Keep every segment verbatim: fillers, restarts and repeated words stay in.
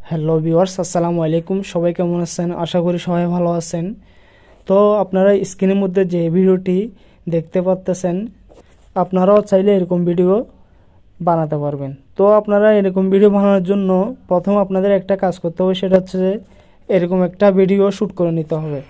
Hello viewers, আসসালামু আলাইকুম। সবাই কেমন আছেন? আশা করি সবাই ভালো আছেন। তো আপনারা স্ক্রিনের মধ্যে যে ভিডিওটি দেখতে পাচ্ছেন, আপনারাও চাইলে এরকম ভিডিও বানাতে পারবেন। তো আপনারা এরকম ভিডিও বানানোর জন্য প্রথম আপনাদের একটা কাজ করতে হবে, সেটা হচ্ছে যে এরকম একটা ভিডিও শ্যুট করে নিতে হবে।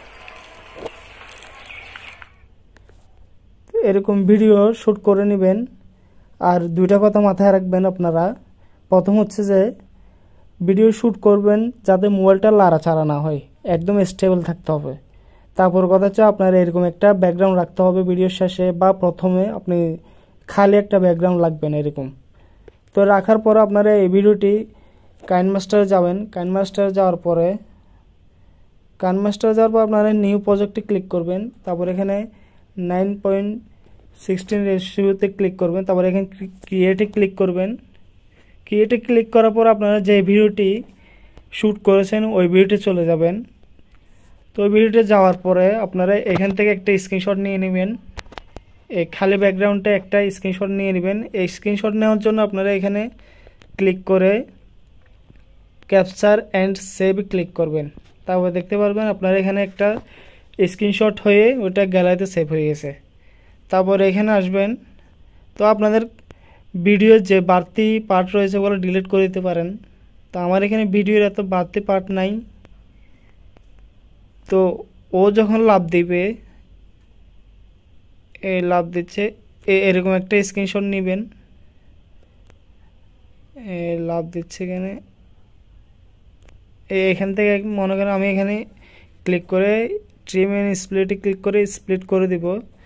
এরকম ভিডিও শ্যুট করে নেবেন। আর দুইটা কথা মাথায় রাখবেন আপনারা। প্রথম হচ্ছে যে ভিডিও শ্যুট করবেন যাতে মোবাইলটা লাড়াচাড়া না হয়, একদম স্টেবল থাকতে হবে। তারপর কথা হচ্ছে আপনার এরকম একটা ব্যাকগ্রাউন্ড রাখতে হবে ভিডিওর শেষে বা প্রথমে আপনি খালি একটা ব্যাকগ্রাউন্ড লাগবেন এরকম। তো রাখার পর আপনারা এই ভিডিওটি কাইনমাস্টারে যাবেন। কাইনমাস্টারে যাওয়ার পরে কাইনমাস্টারে যাওয়ার পর আপনারা নিউ প্রজেক্টে ক্লিক করবেন। তারপর এখানে নাইন পয়েন্ট সিক্সটিন রেশিওতে ক্লিক করবেন। তারপর এখানে ক্রিয়েটে ক্লিক করবেন। ক্রিয়েটে ক্লিক করার পর আপনারা যে ভিডিওটি শ্যুট করেছেন ওই ভিডিওতে চলে যাবেন। তো ওই ভিডিওতে যাওয়ার পরে আপনারা এখান থেকে একটা স্ক্রিনশট নিয়ে নেবেন। এই খালি ব্যাকগ্রাউন্ডে একটা স্ক্রিনশট নিয়ে নেবেন। এই স্ক্রিনশট নেওয়ার জন্য আপনারা এখানে ক্লিক করে ক্যাপচার অ্যান্ড সেভ ক্লিক করবেন। তারপর দেখতে পারবেন আপনারা এখানে একটা স্ক্রিনশট হয়ে ওটা গ্যালারিতে সেভ হয়ে গেছে। তারপর এখানে আসবেন। তো আপনাদের ভিডিওর যে বাড়তি পার্ট রয়েছে ওগুলো ডিলিট করে দিতে পারেন। তো আমার এখানে ভিডিওর এত বাড়তি পার্ট নাই। তো ও যখন লাভ দিবে, এই লাভ দিচ্ছে, এরকম একটা স্ক্রিনশট নেবেন। লাভ দিচ্ছে এখানে, এখান থেকে মনে করেন আমি এখানে ক্লিক করে ট্রিম এন্ড স্প্লিটে ক্লিক করে স্প্লিট করে দিব।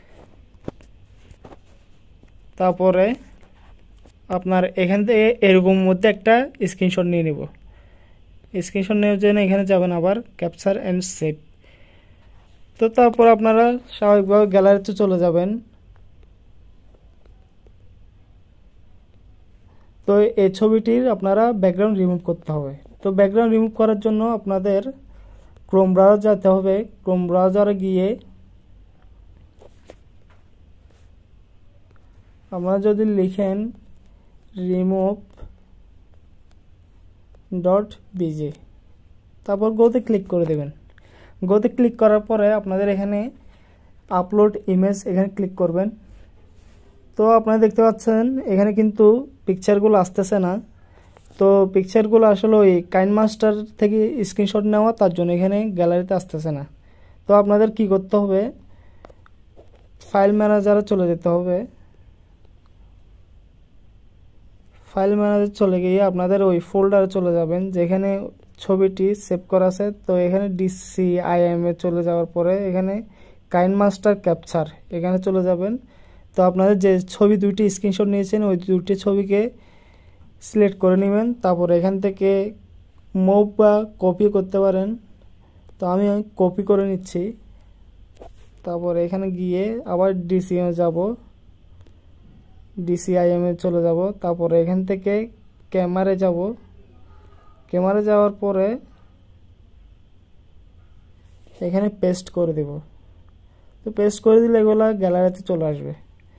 তারপরে আপনার এখান থেকে এরকম মধ্যে একটা স্ক্রিনশট নিয়ে নেব। স্ক্রিনশট নেওয়ার জন্য এখানে যাবেন আবার ক্যাপচার অ্যান্ড সেভ। তো তারপর আপনারা স্বাভাবিকভাবে গ্যালারিতে চলে যাবেন। তো এই ছবিটির আপনারা ব্যাকগ্রাউন্ড রিমুভ করতে হবে। তো ব্যাকগ্রাউন্ড রিমুভ করার জন্য আপনাদের ক্রোম ব্রাউজার যেতে হবে। ক্রোম ব্রাউজারে গিয়ে আপনারা যদি লিখেন রিমুভ ডট বিজে, তারপর গোতে ক্লিক করে দেবেন। গোতে ক্লিক করার পরে আপনাদের এখানে আপলোড ইমেজ এখানে ক্লিক করবেন। তো আপনারা দেখতে পাচ্ছেন এখানে কিন্তু পিকচারগুলো আসতেছে না। তো পিকচারগুলো আসলে ওই কাইনমাস্টার থেকে স্ক্রিনশট নেওয়া, তার জন্য এখানে গ্যালারিতে আসতেছে না। তো আপনাদের কি করতে হবে, ফাইল ম্যানেজারে চলে যেতে হবে। ফাইল ম্যানেজার চলে গিয়ে আপনাদের ওই ফোল্ডারে চলে যাবেন যেখানে ছবিটি সেভ করা আছে। তো এখানে ডিসিআইএম এ চলে যাওয়ার পরে এখানে কাইনমাস্টার ক্যাপচার এখানে চলে যাবেন। তো আপনাদের যে ছবি দুইটি স্ক্রিনশট নিয়েছেন ওই দুইটি ছবিকে সিলেক্ট করে নেবেন। তারপর এখান থেকে মুভ বা কপি করতে পারেন। তো আমি কপি করে নিচ্ছি। তারপর এখানে গিয়ে আবার ডিসিএম যাব, ডিসিআইএম এ চলে যাব। তারপরে এখান থেকে ক্যামেরা যাব। ক্যামেরা যাওয়ার পরে এখানে পেস্ট করে দেব। তো পেস্ট করে দিলে এগুলা গ্যালারিতে চলে আসবে।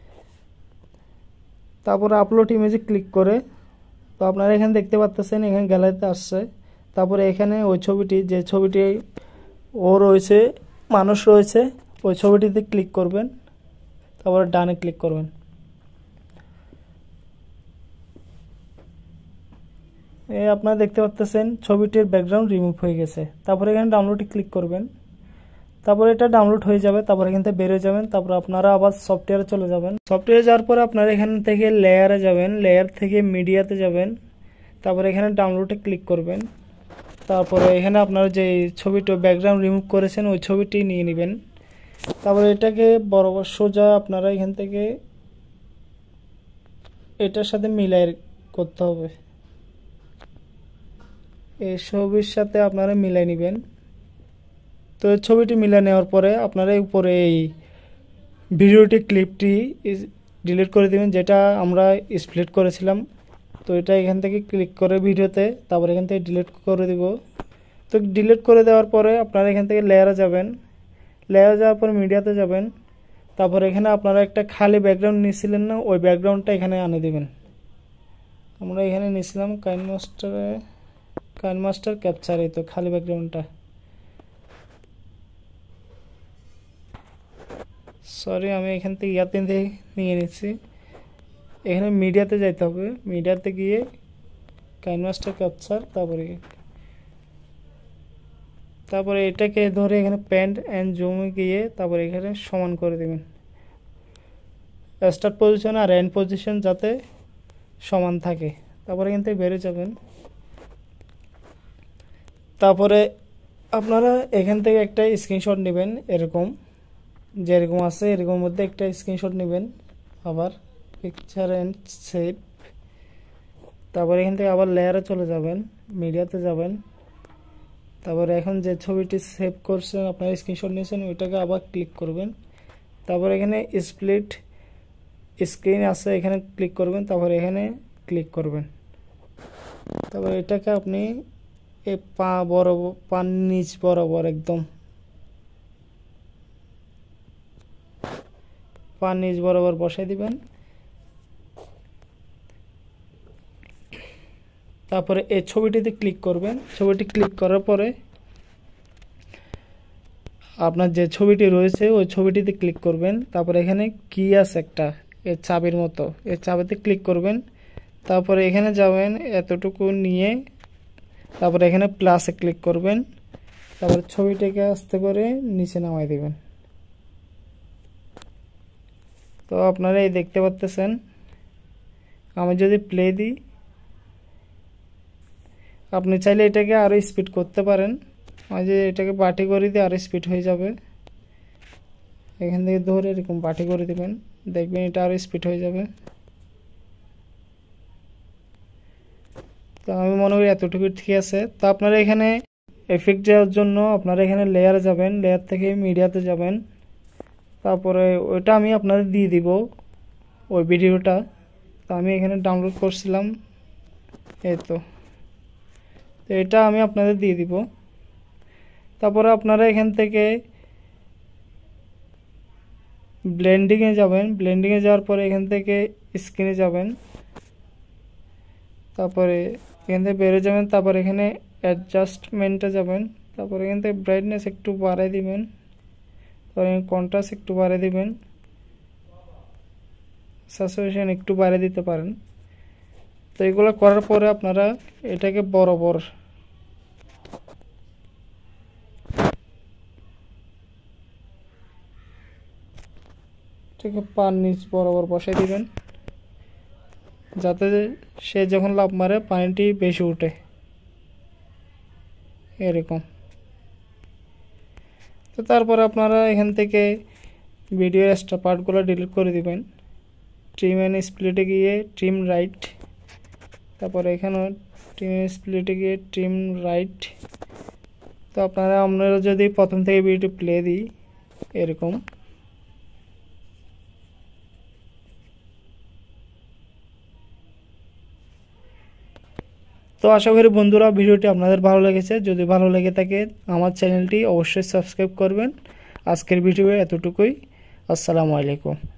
তারপরে আপলোড ইমেজে ক্লিক করে, তো আপনারা এখানে দেখতে পাচ্ছেন এখানে গ্যালারিতে আসছে। তারপরে এখানে ওই ছবিটি, যে ছবিটি ও রয়েছে, মানুষ রয়েছে, ওই ছবিটিতে ক্লিক করবেন। তারপরে ডানে ক্লিক করবেন। এই আপনারা দেখতে পাচ্ছেন ছবিটির ব্যাকগ্রাউন্ড রিমুভ হয়ে গেছে। তারপরে এখানে ডাউনলোডে ক্লিক করবেন। তারপরে এটা ডাউনলোড হয়ে যাবে। তারপর এখান থেকে বেরিয়ে যাবেন। তারপর আপনারা আবার সফটওয়্যারে চলে যাবেন। সফটওয়্যারে যাওয়ার পরে আপনারা এখান থেকে লেয়ারে যাবেন। লেয়ার থেকে মিডিয়াতে যাবেন। তারপরে এখানে ডাউনলোডে ক্লিক করবেন। তারপরে এখানে আপনারা যে ছবিটা ব্যাকগ্রাউন্ড রিমুভ করেছেন ওই ছবিটি নিয়ে নেবেন। তারপরে এটাকে বরাবর সোজা আপনারা এখান থেকে এটার সাথে মিলাই করতে হবে। এই ছবির সাথে আপনারা মিলাই নেবেন। তো ছবিটি মিলাই নেওয়ার পরে আপনারা উপরে এই ভিডিওটি ক্লিপটি ডিলিট করে দেবেন, যেটা আমরা স্প্লিট করেছিলাম। তো এটা এখান থেকে ক্লিক করে ভিডিওতে, তারপর এখান থেকে ডিলিট করে দিব। তো ডিলিট করে দেওয়ার পরে আপনারা এখান থেকে লেয়ারে যাবেন। লেয়ারে যাওয়ার পর মিডিয়াতে যাবেন। তারপর এখানে আপনারা একটা খালি ব্যাকগ্রাউন্ড নিয়েছিলেন না, ওই ব্যাকগ্রাউন্ডটা এখানে আনে দেবেন। আমরা এখানে নিয়েছিলাম কাইনমাস্টারে, কাইনমাস্টার ক্যাপচার, এই তো খালি ব্যাকগ্রাউন্ডটা। সরি আমি এখান থেকে ইয়াতে নিয়ে নিচ্ছি, এখানে মিডিয়াতে যাইতে হবে, মিডিয়াতে গিয়ে কাইনমাস্টার ক্যাপচার, তারপরে তারপরে এটাকে ধরে এখানে প্যান্ট অ্যান্ড জুমে গিয়ে তারপরে এখানে সমান করে দেবেন, স্টার্ট পজিশন আর এন্ড পজিশন যাতে সমান থাকে। তারপরে এখান থেকে বেরিয়ে যাবেন। তারপরে আপনারা এখান থেকে একটা স্ক্রিনশট নেবেন, এরকম যেরকম আছে এরকম মধ্যে একটা স্ক্রিনশট নেবেন, আবার পিকচার অ্যান্ড সেভ। তারপরে এখান থেকে আবার লেয়ারে চলে যাবেন, মিডিয়াতে যাবেন। তারপরে এখন যে ছবিটি সেভ করছেন আপনারা স্ক্রিনশট নিয়েছেন ওইটাকে আবার ক্লিক করবেন। তারপর এখানে স্প্লিট স্ক্রিন আছে, এখানে ক্লিক করবেন। তারপর এখানে ক্লিক করবেন। তারপর এটাকে আপনি এই পা বড় পান নিচ বরাবর একদম পা নিচ বরাবর বসাই দিবেন। তারপরে এই ছবিটিতে ক্লিক করবেন। ছবিটি ক্লিক করার পরে আপনার যে ছবিটি রয়েছে ওই ছবিটিতে ক্লিক করবেন। তারপরে এখানে কি আছে একটা এই চাবির মতো, এই চাবিতে ক্লিক করবেন। তারপরে এখানে যাবেন এতটুকু নিয়ে, তারপরে এখানে প্লাসে ক্লিক করবেন। তারপরে ছবিটাকে আস্তে করে নিচে নামাই দিবেন। তো আপনারা এই দেখতে পাচ্ছেন, আমি যদি প্লে দিই, আপনি চাইলে এটাকে আরো স্পিড করতে পারেন, আমি যে এটাকে বাটি করে দিয়ে আরো স্পিড হয়ে যাবে। এখান থেকে ধরে এরকম বাটি করে দিবেন, দেখবেন এটা আরো স্পিড হয়ে যাবে। তো আমি মনে করি এতটুকু ঠিক আছে। তো আপনারা এখানে এফেক্ট দেওয়ার জন্য আপনারা এখানে লেয়ারে যাবেন, লেয়ার থেকে মিডিয়াতে যাবেন। তারপরে ওইটা আমি আপনাদের দিয়ে দিব ওই ভিডিওটা, তো আমি এখানে ডাউনলোড করছিলাম, এই তো তো এটা আমি আপনাদের দিয়ে দিব। তারপরে আপনারা এখান থেকে ব্লেন্ডিংয়ে যাবেন, ব্লেন্ডিংয়ে যাওয়ার পরে এখান থেকে স্ক্রিনে যাবেন। তারপরে এখান থেকে বেরো যাবেন। তারপর এখানে অ্যাডজাস্টমেন্টে যাবেন। তারপরে এখান থেকে ব্রাইটনেস একটু বাড়াই দিবেন, তারপরে কন্ট্রাস্ট একটু বাড়াই দিবেন, স্যাচুরেশন একটু বাড়াই দিতে পারেন। তো এগুলো করার পরে আপনারা এটাকে বরাবর এটাকে পার নিচ বরাবর বসাই দিবেন, যাতে সে যখন লাফ মারে পানিটি বেশি উঠে, এরকম। তো তারপর আপনারা এখান থেকে ভিডিওর এক্সট্রা পার্টগুলো ডিলিট করে দিবেন। ট্রিম অ্যান্ড স্প্লিটে গিয়ে ট্রিম রাইট, তারপরে এখানেও ট্রিম স্প্লিটে গিয়ে ট্রিম রাইট। তো আপনারা আপনারা যদি প্রথম থেকে ভিডিওটি প্লে দিই এরকম, তো আশা করি বন্ধুরা ভিডিওটি আপনাদের ভালো লেগেছে। যদি ভালো লেগে থাকে আমার চ্যানেলটি অবশ্যই সাবস্ক্রাইব করবেন। আজকের ভিডিও এতটুকুই। আসসালামু আলাইকুম।